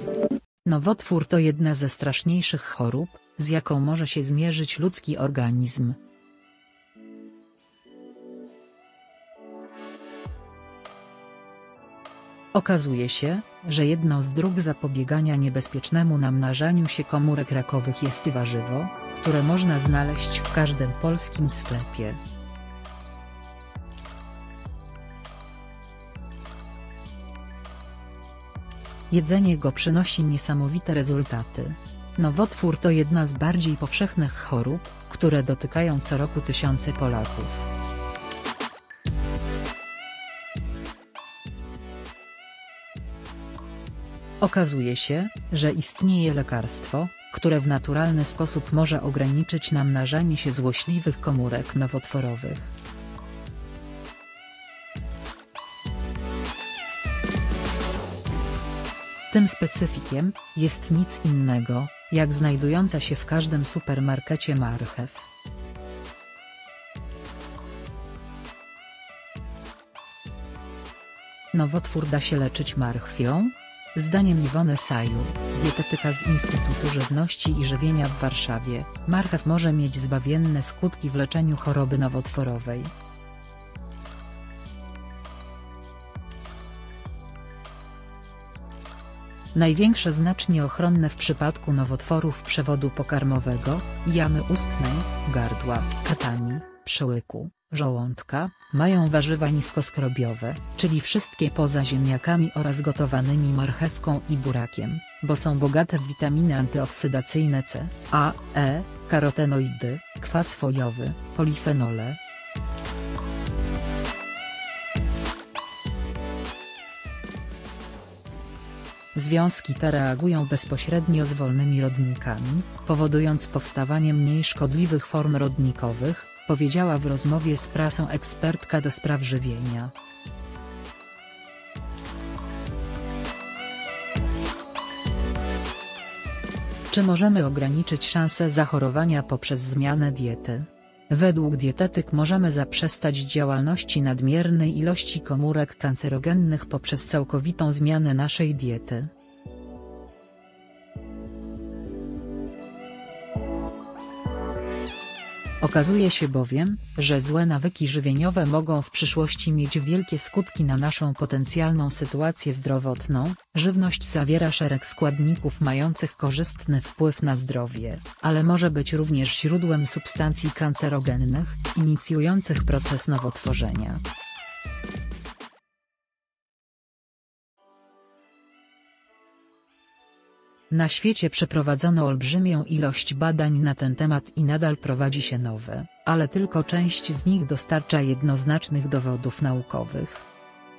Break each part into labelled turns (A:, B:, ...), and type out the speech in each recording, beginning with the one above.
A: Nowotwór to jedna ze straszniejszych chorób, z jaką może się zmierzyć ludzki organizm. Okazuje się, że jedną z dróg zapobiegania niebezpiecznemu namnażaniu się komórek rakowych jest warzywo, które można znaleźć w każdym polskim sklepie. Jedzenie go przynosi niesamowite rezultaty. Nowotwór to jedna z bardziej powszechnych chorób, które dotykają co roku tysiące Polaków. Okazuje się, że istnieje lekarstwo, które w naturalny sposób może ograniczyć namnażanie się złośliwych komórek nowotworowych. Tym specyfikiem jest nic innego, jak znajdująca się w każdym supermarkecie marchew. Nowotwór da się leczyć marchwią? Zdaniem Iwony Saju, dietetyka z Instytutu Żywności i Żywienia w Warszawie, marchew może mieć zbawienne skutki w leczeniu choroby nowotworowej. Największe znacznie ochronne w przypadku nowotworów przewodu pokarmowego, jamy ustnej, gardła, krtani, przełyku, żołądka, mają warzywa niskoskrobiowe, czyli wszystkie poza ziemniakami oraz gotowanymi marchewką i burakiem, bo są bogate w witaminy antyoksydacyjne C, A, E, karotenoidy, kwas foliowy, polifenole. Związki te reagują bezpośrednio z wolnymi rodnikami, powodując powstawanie mniej szkodliwych form rodnikowych, powiedziała w rozmowie z prasą ekspertka do spraw żywienia. Czy możemy ograniczyć szanse zachorowania poprzez zmianę diety? Według dietetyk możemy zaprzestać działalności nadmiernej ilości komórek kancerogennych poprzez całkowitą zmianę naszej diety. Okazuje się bowiem, że złe nawyki żywieniowe mogą w przyszłości mieć wielkie skutki na naszą potencjalną sytuację zdrowotną. Żywność zawiera szereg składników mających korzystny wpływ na zdrowie, ale może być również źródłem substancji kancerogennych, inicjujących proces nowotworzenia. Na świecie przeprowadzono olbrzymią ilość badań na ten temat i nadal prowadzi się nowe, ale tylko część z nich dostarcza jednoznacznych dowodów naukowych.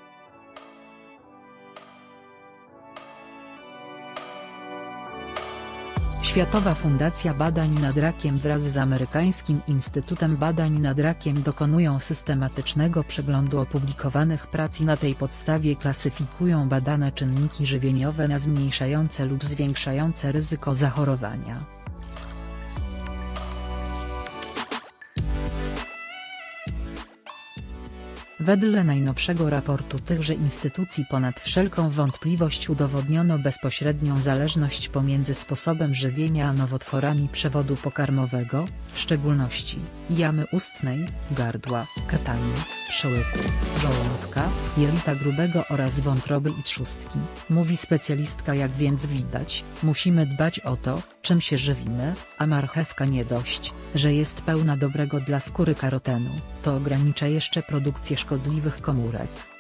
A: Światowa Fundacja Badań nad Rakiem wraz z Amerykańskim Instytutem Badań nad Rakiem dokonują systematycznego przeglądu opublikowanych prac i na tej podstawie klasyfikują badane czynniki żywieniowe na zmniejszające lub zwiększające ryzyko zachorowania. Wedle najnowszego raportu tychże instytucji ponad wszelką wątpliwość udowodniono bezpośrednią zależność pomiędzy sposobem żywienia a nowotworami przewodu pokarmowego, w szczególności jamy ustnej, gardła, krtani, przełyku, żołądka, jelita grubego oraz wątroby i trzustki, mówi specjalistka. Jak więc widać, musimy dbać o to, czym się żywimy, a marchewka nie dość, że jest pełna dobrego dla skóry karotenu, to ogranicza jeszcze produkcję szkodliwych komórek.